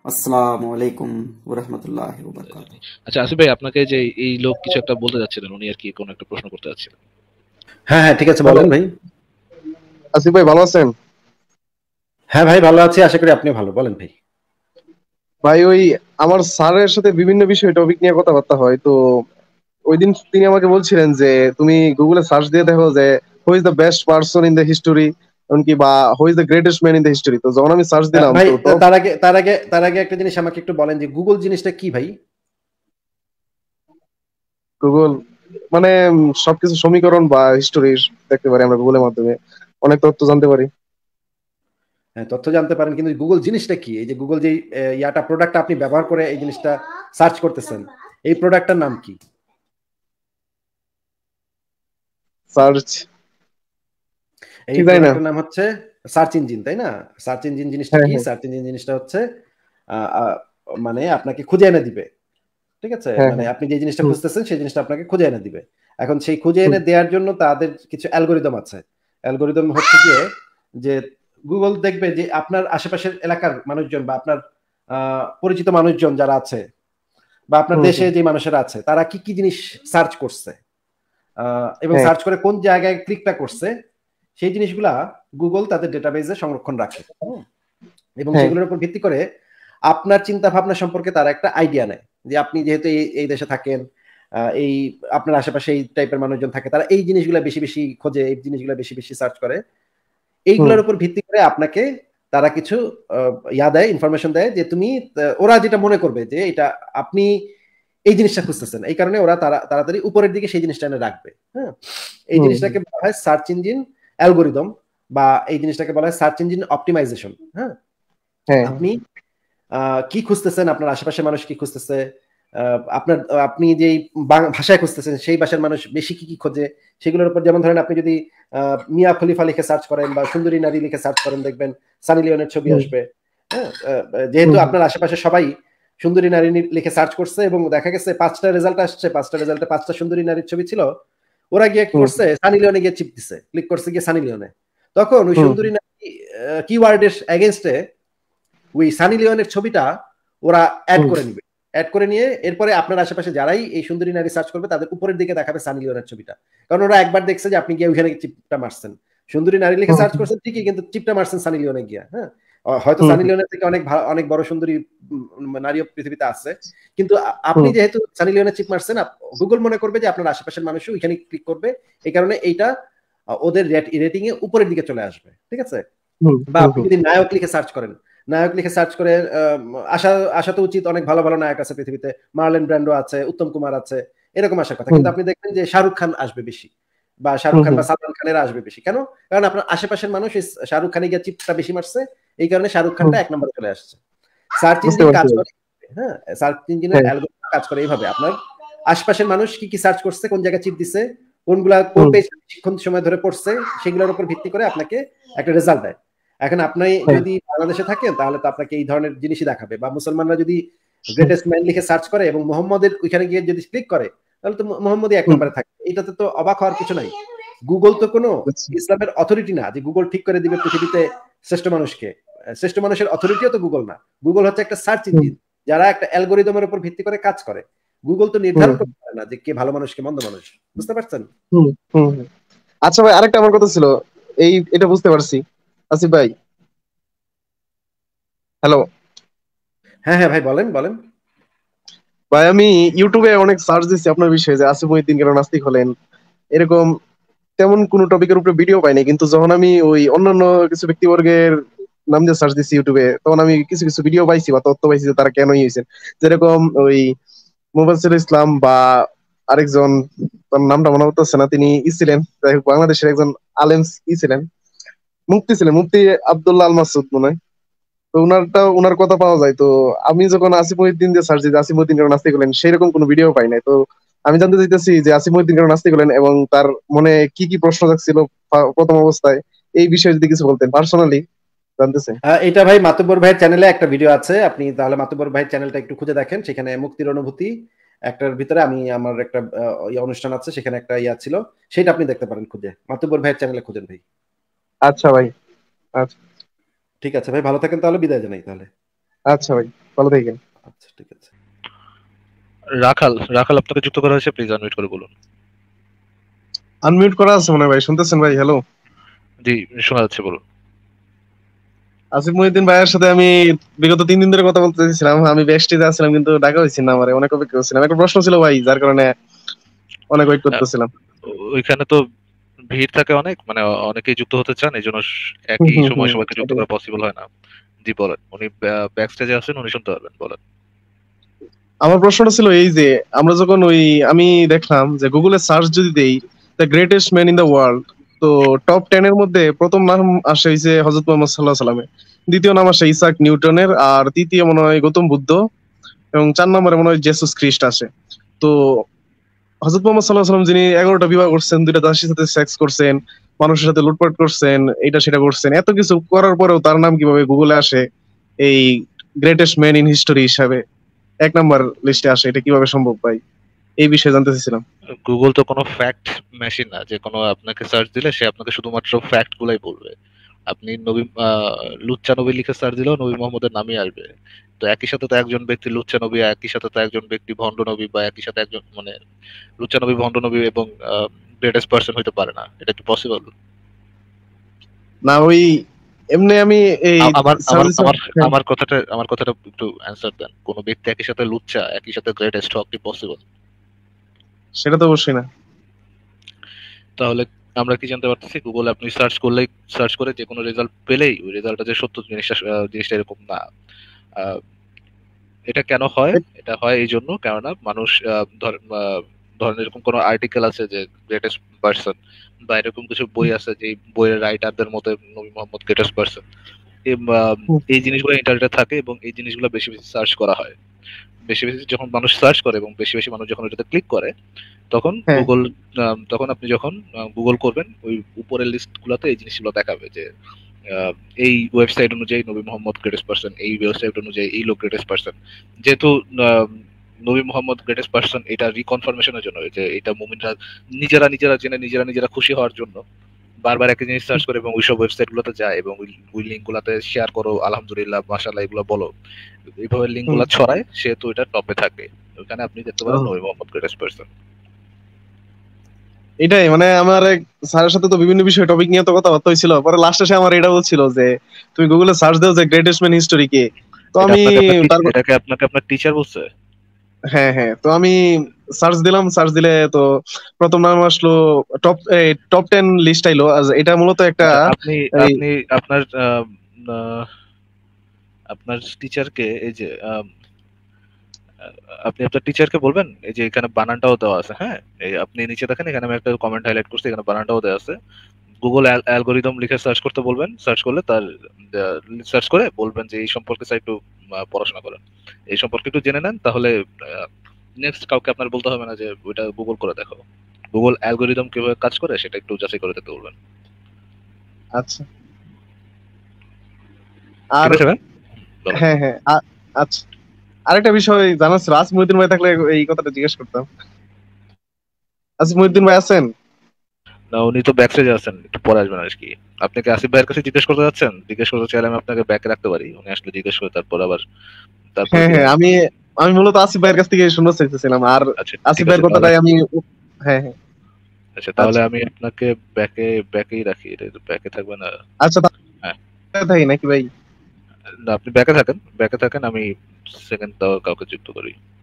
আসসালামু আলাইকুম ওয়া রাহমাতুল্লাহি ওয়া বারাকাতুহু। আচ্ছা আসিফ ভাই, আপনাকে যে এই লোক কিছু একটা বলতে যাচ্ছিলেন, উনি আর কি কোনো একটা প্রশ্ন করতে যাচ্ছিলেন। হ্যাঁ, হ্যাঁ, ঠিক আছে, হ্যালো, বলেন ভাই। আসিফ ভাই ভালো আছেন? হ্যাঁ ভাই, ভালো আছি। আশা করি আপনিও ভালো। বলেন ভাই। ভাই ওই আমার স্যারের সাথে বিভিন্ন বিষয় টপিক নিয়ে কথাবার্তা হয় তো। ওই দিন তিনি আমাকে বলছিলেন যে তুমি গুগলে সার্চ দিয়ে দেখো যে who is the best person in the history, এমনকি বা who is the greatest man in the history. তো যখন আমি সার্চ দিলাম ভাই, তো টপ তার আগে একটা জিনিস আমাকে একটু বলেন যে গুগল জিনিসটা কি ভাই? গুগল মানে সবকিছু সমীকরণ বা হিস্টোরি দেখতে পারি আমরা গুগলের মাধ্যমে, অনেক তথ্য জানতে পারি। হ্যাঁ, তথ্য জানতে পারেন, কিন্তু গুগল জিনিসটা কি? এই যে গুগল যে ইয়াটা প্রোডাক্টটা আপনি ব্যবহার করে এই জিনিসটা সার্চ করতেছেন, এই প্রোডাক্টটার নাম কি? সার্চ এই ঠিক জানি না। প্রোডাক্টের নাম হচ্ছে সার্চ ইঞ্জিন, তাই না? সার্চ ইঞ্জিন জিনিসটা হ্যাঁ কি? হ্যাঁ সার্চ ইঞ্জিন জিনিসটা হচ্ছে আহ, আহ, মানে আপনাকে খুঁজে এনে দিবে। ঠিক আছে, হ্যাঁ মানে হ্যাঁ। আপনি যে জিনিসটা হুম খুঁজতেছেন সেই জিনিসটা আপনাকে খুঁজে এনে দিবে। এখন সেই খুঁজে হুম এনে দেওয়ার জন্য তাদের কিছু অ্যালগোরিদম আছে। অ্যালগোরিদম হচ্ছে গিয়ে যে গুগল দেখবে যে আপনার আশেপাশের এলাকার মানুষজন বা আপনার পরিচিত মানুষজন যারা আছে বা আপনার হুম দেশে হুম। যে মানুষেরা আছে তারা কি কি জিনিস সার্চ করছে, এবং হ্যাঁ সার্চ করে কোন জায়গায় ক্লিকটা করছে, সেই জিনিসগুলা গুগল তাদের ডেটাবেজে সংরক্ষণ রাখে। এবং হ্যাঁ। সেগুলোর উপর ভিত্তি করে আপনার চিন্তা ভাবনা সম্পর্কে তারা একটা আইডিয়া নেয় যে আপনি যেহেতু এই দেশে থাকেন, এই আপনার আশেপাশে এই টাইপের মানুষজন থাকে, তারা এই জিনিসগুলো বেশি বেশি খোঁজে, এই জিনিসগুলো বেশি বেশি সার্চ করে। হুম এইগুলোর উপর ভিত্তি করে আপনাকে তারা কিছু ইয়া দেয়, ইনফরমেশন দেয় যে তুমি ওরা যেটা মনে করবে যে এটা আপনি এই জিনিসটা খুঁজতেছেন, এই কারণে ওরা তাড়াতাড়ি উপরের দিকে সেই জিনিসটা এনে রাখবে। হ্যাঁ, এই হুম জিনিসটাকে বলা হয় সার্চ ইঞ্জিন অ্যালগোরিদম, বা এই জিনিসটাকে বলা হয় সার্চ ইঞ্জিন অপটিমাইজেশন। হ্যাঁ, হ্যাঁ আপনি কি খুঁজতেছেন, আপনার আশেপাশের মানুষ কি খুঁজতেছে, আপনি যেই ভাষায় খুঁজতেছেন সেই ভাষার মানুষ বেশি কি কি খোঁজে, সেগুলোর উপর। যেমন ধরেন আপনি যদি মিয়া খলিফা লিখে সার্চ করেন বা সুন্দরী নারী লিখে সার্চ করেন, দেখবেন সানি লিওনের ছবি হুম আসবে। হ্যাঁ, যেহেতু হুম আপনার আশেপাশে সবাই সুন্দরী নারী লিখে সার্চ করছে এবং দেখা গেছে 5টা রেজাল্ট আসছে, 5টা রেজাল্টে 5টা সুন্দরী নারীর ছবি ছিল, ওরা গিয়ে কি হুম করছে, সানি লিওনে গিয়ে চিপ দিছে, ক্লিক করছে গিয়ে সানি লিওনে। তখন ওই হুম সুন্দরী নারী কিওয়ার্ডের এগেনস্টে ওই সানি লিওনের ছবিটা ওরা অ্যাড হুম করে নিবে। অ্যাড করে নিয়ে এরপরে আপনার আশেপাশে যারাই এই সুন্দরী নারী সার্চ করবে তাদের উপরের দিকে দেখাবে সানি লিওনের ছবিটা। কারণ ওরা একবার দেখছে যে আপনি গিয়ে ওইখানে চিপটা মারছেন, সুন্দরী নারী লিখে হুম সার্চ করছেন ঠিকই, কিন্তু চিপটা মারছেন সানি লিওনে গিয়া। হ্যাঁ, হয়তো হুম সানি লিওনের থেকে অনেক বড় সুন্দরী নারীও পৃথিবীতে আছে, কিন্তু আপনি হুম যেহেতু সানি লিওনের চিপ মারছেন, গুগল মনে করবে যে আপনার আশেপাশের মানুষও ওইখানে ক্লিক করবে, এই কারণে এইটা ওদের রেটিং এ উপরের দিকে চলে আসবে। ঠিক আছে, হুম বা হুম আপনি হুম যদি নায়ক লিখে সার্চ করেন, নায়ক লিখে সার্চ করে আশা আশা তো উচিত, অনেক ভালো ভালো নায়ক আছে পৃথিবীতে, মার্লেন ব্র্যান্ডো আছে, উত্তম কুমার আছে, এরকম আসার কথা, হুম কিন্তু আপনি দেখবেন যে শাহরুখ খান আসবে বেশি, বা শাহরুখ হুম খান হুম। বা সালমান খানেরা আসবে বেশি। কেন? কারণ আপনার আশেপাশের মানুষ এই শাহরুখ খানে গিয়ে চিপটা বেশি মারছে, এই কারণে শাহরুখ হুম, খানটা 1 নম্বরে চলে আসছে। সার্চ বুঝতে ইঞ্জিন পারছি কাজ ভাই। করে। হ্যাঁ, সার্চ ইঞ্জিনের হ্যাঁ। অ্যালগরিদম কাজ করে এইভাবে, আপনার আশপাশের মানুষ কি কি সার্চ করছে, কোন জায়গায় চিপ দিছে, কোনগুলা কোন হুম। পেজ বেশিক্ষণ সময় ধরে পড়ছে, সেগুলোর উপর ভিত্তি করে আপনাকে একটা রেজাল্ট দেয়। এখন আপনি হ্যাঁ। যদি বাংলাদেশে থাকেন তাহলে তো আপনাকে এই ধরনের জিনিসই দেখাবে, বা মুসলমানরা যদি হুম, গ্রেটেস্ট ম্যান লিখে সার্চ করে এবং মোহাম্মদের ওইখানে গিয়ে যদি ক্লিক করে, তাহলে তো মোহাম্মদই 1 নম্বরে থাকে। এটাতে তো অবাক হওয়ার কিছু নাই। গুগল তো কোনো বুঝছি। ইসলামের অথরিটি না যে গুগল ঠিক করে দিবে পৃথিবীতে শ্রেষ্ঠ মানুষকে। শ্রেষ্ঠ মানুষের অথরিটিও তো গুগল না। গুগল হচ্ছে একটা সার্চ হুম, ইঞ্জিন, যারা একটা অ্যালগোরিদমের উপর ভিত্তি করে কাজ করে। গুগল তো হুম, নির্ধারণ করতে পারে না যে কে ভালো মানুষ কে মন্দ মানুষ। বুঝতে পারছেন? হুম, হুম, হুম। আচ্ছা ভাই, আরেকটা আমার কথা ছিল। এটা বুঝতে পারছি। আসিফ ভাই, হ্যালো। হ্যাঁ, হ্যাঁ ভাই, বলেন বলেন। ভাই আমি ইউটিউবে অনেক সার্চ দিচ্ছি আপনার বিষয়ে যে আসিফ মহিউদ্দিন কেন নাস্তিক হলেন, এরকম তেমন কোন টপিকের উপরে ভিডিও পাইনি। কিন্তু যখন আমি ওই অন্যান্য কিছু ব্যক্তিবর্গের নাম দিয়ে সার্চ দিচ্ছি ইউটিউবে, তখন আমি কিছু কিছু ভিডিও পাইছি বা তথ্য পাইছি যে তারা কেনই হয়েছেন। যেরকম ওই মুফাজ্জল ইসলাম বা আরেকজন, তার নামটা মনে পড়তেছে না, তিনি ছিলেন, যাই হোক, বাংলাদেশের একজন আলেম ছিলেন, মুফতি ছিলেন, মুফতি আব্দুল্লাহ আল মাসুদ মনে হয়। তো উনার কথা পাওয়া যায়। তো আমি যখন আসিফ মহিউদ্দিন দিয়ে সার্চ দিই আসিফ মহিউদ্দিন কেন নাস্তিক হলেন, সেরকম কোনো ভিডিও পাই নাই। তো আমি জানতে চাইতেছি যে আসিফ মহিউদ্দিন কেন নাস্তিক হলেন এবং তার মনে কি কি প্রশ্ন জাগছিল প্রথম অবস্থায়, এই বিষয়ে যদি কিছু বলতেন পার্সোনালি জানতে চাই। এটা ভাই মাতুব্বর ভাইয়ের চ্যানেলে একটা ভিডিও আছে, আপনি তাহলে মাতুব্বর ভাইয়ের চ্যানেলটা একটু খুঁজে দেখেন, সেখানে মুক্তির অনুভূতি একটার ভিতরে আমি আমার একটা অনুষ্ঠান আছে, সেখানে একটা ইয়া ছিল, সেটা আপনি দেখতে পারেন খুঁজে, মাতুব্বর ভাইয়ের চ্যানেলে খুঁজেন ভাই। আচ্ছা ভাই। আচ্ছা। ঠিক আছে ভাই, ভালো থাকেন, তাহলে বিদায় জানাই তাহলে। আচ্ছা ভাই। ভালো থাকেন। আচ্ছা ঠিক আছে। রাখাল রাখাল আপনাকে যুক্ত করা হয়েছে, প্লিজ আনমিউট করে বলুন। আনমিউট করা আছে মনে হয় ভাই, শুনতেছেন ভাই? হ্যালো, জি শোনা যাচ্ছে, বলুন। আসিফ মহিউদ্দিন ভাইয়ের সাথে আমি বিগত 3 দিন ধরে কথা বলতে চাইছিলাম। আমি বেস্টিতে আসছিলাম কিন্তু ডাকা হয়েছি না, আমার অনেক অপেক্ষা করছিলাম। একটা প্রশ্ন ছিল ভাই, যার কারণে অনেক ওয়েট আহ, করতেছিলাম। ওইখানে তো ভিড় থাকে অনেক, মানে অনেকেই যুক্ত হতে চান, এই জন্য একই সময় সবাইকে যুক্ত এটাই। করা পসিবল হয় না। জি বলেন, উনি ব্যাক স্টেজে আছেন, উনি শুনতে পারবেন, বলেন। আমার প্রশ্নটা ছিল এই যে, আমরা যখন আমি দেখলাম যে গুগলে সার্চ যদি দেই the greatest man in the world, তো টপ 10 এর মধ্যে প্রথম নাম আসে হইছে হযরত মুহাম্মদ সাল্লাল্লাহু আলাইহি সাল্লামের, দ্বিতীয় নাম আসে ইসাক নিউটনের, আর তৃতীয় মনে হয় গৌতম বুদ্ধ, এবং 4 নম্বরে মনে হয় জেসুস খ্রিস্ট আসে। তো হযরত মুহাম্মদ সাল্লাল্লাহু আলাইহি সাল্লাম যিনি 11টা বিবাহ করছেন, 2টা দাসীর সাথে সেক্স করছেন, মানুষের সাথে লুটপাট করছেন, এটা সেটা করছেন, এত কিছু করার পরেও তার নাম কিভাবে গুগলে আসে এই গ্রেটেস্ট ম্যান ইন হিস্টোরি হিসাবে 1 নম্বর লিস্টে আসে? এটা কিভাবে সম্ভব ভাই? এই বিষয়ে জানতে চাইছিলাম। গুগল তো কোনো ফ্যাক্ট মেশিন না যে কোনো আপনাকে সার্চ দিলে সে আপনাকে শুধুমাত্র ফ্যাক্ট গুলাই বলবে। আপনি নবী লুচ্চা নবী লিখে সার্চ দিলেও নবী মোহাম্মদের নামই আসবে। তো একই সাথে তো একজন ব্যক্তি লুচ্চা নবী, একই সাথে তো একজন ব্যক্তি ভণ্ড নবী, বা একই সাথে একজন মানে লুচ্চা নবী, ভণ্ড নবী এবং গ্রেটেস্ট পার্সন হইতে পারে না। এটা কি পসিবল? না এমনি আমি এই আমার আমার সার্ভিস। আমার আমার কথাটা একটু অ্যান্সার দেন। কোন ব্যক্তি একই সাথে লুচ্চা, একই সাথে গ্রেটেস্ট হওয়া কি পসিবল? সেটা তো অবশ্যই না। তাহলে আমরা কি জানতে পারতেছি, গুগলে আপনি সার্চ করে যে কোনো রেজাল্ট পেলেই ওই রেজাল্টটা যে সত্য জিনিসটা এরকম না। আহ, এটা কেন হয়? এটা হয় এই জন্য, কেননা মানুষ ধরেন এরকম কোনো আর্টিকেল আছে যে গ্রেটেস্ট পার্সন, বা এরকম কিছু বই আছে যে বইয়ের রাইটারদের মতে নবী মোহাম্মদ গ্রেটেস্ট পার্সন। এই জিনিসগুলো ইন্টারনেটে থাকে এবং এই জিনিসগুলো বেশি বেশি সার্চ করা হয়। বেশি বেশি যখন মানুষ সার্চ করে এবং বেশি বেশি মানুষ যখন এটাতে ক্লিক করে, তখন হ্যাঁ, গুগল তখন আপনি যখন গুগল করবেন, ওই উপরের লিস্ট গুলাতে এই জিনিসগুলো দেখাবে যে আহ, এই ওয়েবসাইট অনুযায়ী নবী মোহাম্মদ গ্রেটেস্ট পার্সন, এই ওয়েবসাইট অনুযায়ী এই লোক গ্রেটেস্ট পার্সন। যেহেতু আহ, নবী মোহাম্মদ গ্রেটেস্ট পার্সন, এটা রিকনফার্মেশনের জন্য, যে এটা মুমিনরা নিজেরা নিজেরা জেনে নিজেরা নিজেরা খুশি হওয়ার জন্য বারবার একই জিনিস সার্চ করে এবং ওইসব ওয়েবসাইট গুলোতে যায় এবং ওই লিঙ্ক গুলাতে শেয়ার করো, আলহামদুলিল্লাহ, মাশাআল্লাহ, এগুলো বলো, এইভাবে লিঙ্ক গুলা ছড়ায়, সেহেতু এটা টপে থাকে। ওখানে আপনি দেখতে পারেন নবী মোহাম্মদ গ্রেটেস্ট পার্সন। এটাই মানে আমার এক স্যারের সাথে তো বিভিন্ন বিষয়ে টপিক নিয়ে তো কথাবার্তা হয়েছিল, পরে লাস্টে সে আমার এটা বলছিল যে তুমি গুগলে সার্চ দাও যে গ্রেটেস্ট ম্যান হিস্টোরি কে। তো এটা আমি আপনাকে তারপর আপনাকে আপনার টিচার বলছে? হ্যাঁ হ্যাঁ, তো আমি সার্চ দিলাম, সার্চ দিলে তো প্রথম নাম আসলো, টপ টপ 10 লিস্ট আইলো। এটা মূলত একটা আচ্ছা, আপনি এই আপনি আপনার আহ, আপনার টিচারকে এই যে আপনি আপনার টিচারকে বলবেন, এই যে এখানে বানানটাও দেওয়া আছে, হ্যাঁ, এই আপনি নিচে দেখেন, এখানে আমি একটা কমেন্ট হাইলাইট করছি, এখানে বানানটাও দেওয়া আছে। গুগল অ্যালগোরিদম লিখে সার্চ করতে বলবেন, সার্চ করলে তার সার্চ করে বলবেন যে এই সম্পর্কে স্যার একটু পড়াশোনা করেন, এই সম্পর্কে একটু জেনে নেন, তাহলে নেক্সট কাউকে আপনার বলতে হবে না যে ওইটা গুগল করে দেখো। গুগল অ্যালগোরিদম কিভাবে কাজ করে সেটা একটু যাচাই করে দেখতে বলবেন। আচ্ছা। আর ঠিক আছে ভাই, বলেন। হ্যাঁ হ্যাঁ, আচ্ছা, আরেকটা বিষয় জানার ছিল। আসিফ মহিউদ্দিন ভাই থাকলে এই কথাটা জিজ্ঞেস করতাম। আসিফ মহিউদ্দিন ভাই আছেন? না, উনি তো ব্যাক স্টেজে আছেন, একটু পরে আসবেন আর কি। আপনি কি আসিফ ভাইয়ের কাছে জিজ্ঞেস করতে যাচ্ছেন? জিজ্ঞেস করতে চাইলে আমি আপনাকে ব্যাকে রাখতে পারি, উনি আসলে জিজ্ঞেস করে তারপর আবার তারপরে হ্যাঁ ফিরে হ্যাঁ, আসবেন। আমি আমি মূলত আসিফ ভাইয়ের কাছ থেকে শুনতে চাইতেছিলাম। আর আচ্ছা আসিফ ঠিক আছে ভাইয়ের তাহলে। কথাটাই আমি হ্যাঁ হ্যাঁ। আচ্ছা তাহলে আচ্ছা আমি আপনাকে ব্যাকেই রাখি, এটা ব্যাকে থাকবে না? আচ্ছা, হ্যাঁ, তাহলে থাকি নাকি ভাই? না আপনি ব্যাকে থাকেন, ব্যাকে থাকেন, আমি সেকেন্ড কাউকে যুক্ত করি।